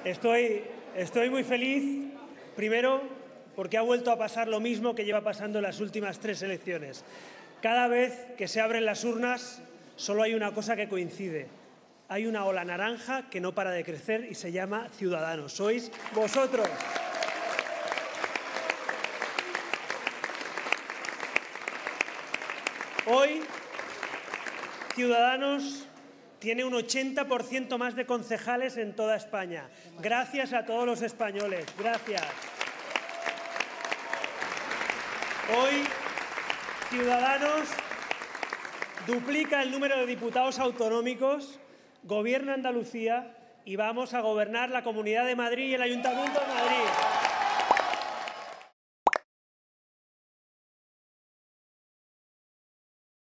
Estoy muy feliz, primero, porque ha vuelto a pasar lo mismo que lleva pasando en las últimas 3 elecciones. Cada vez que se abren las urnas, solo hay una cosa que coincide. Hay una ola naranja que no para de crecer y se llama Ciudadanos. Sois vosotros. Hoy, Ciudadanos tiene un 80% más de concejales en toda España. Gracias a todos los españoles. Gracias. Hoy, Ciudadanos duplica el número de diputados autonómicos, gobierna Andalucía y vamos a gobernar la Comunidad de Madrid y el Ayuntamiento de Madrid.